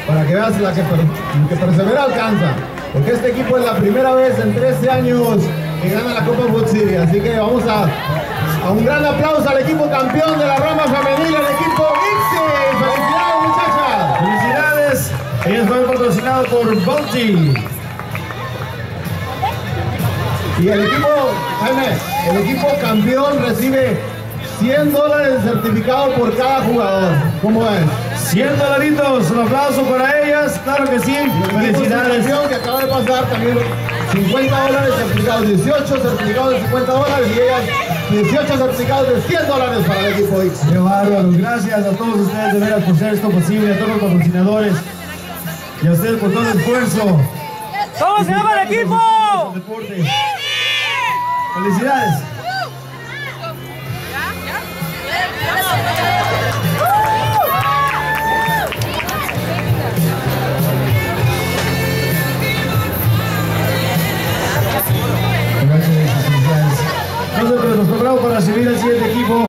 para que veas la que persevera alcanza. Porque este equipo es la primera vez en 13 años que gana la Copa Food City. Así que vamos a un gran aplauso al equipo campeón de la rama femenil, el equipo ICSI. ¡Felicidades, muchachas! ¡Felicidades! Ellos fueron patrocinados por Bounty. Y el equipo, Jaime, el equipo campeón recibe $100 de certificado por cada jugador. ¿Cómo es? $100, un aplauso para ellas, claro que sí. Felicidades. Que acaba de pasar también $50 certificados, 18 certificados de $50 y ellas 18 certificados de $100 para el equipo X. Qué bárbaro, gracias a todos ustedes de veras por hacer esto posible, a todos los patrocinadores y a ustedes por todo el esfuerzo. ¿Cómo se llama el equipo? Felicidades. Entonces, nos preparamos para recibir al siguiente equipo.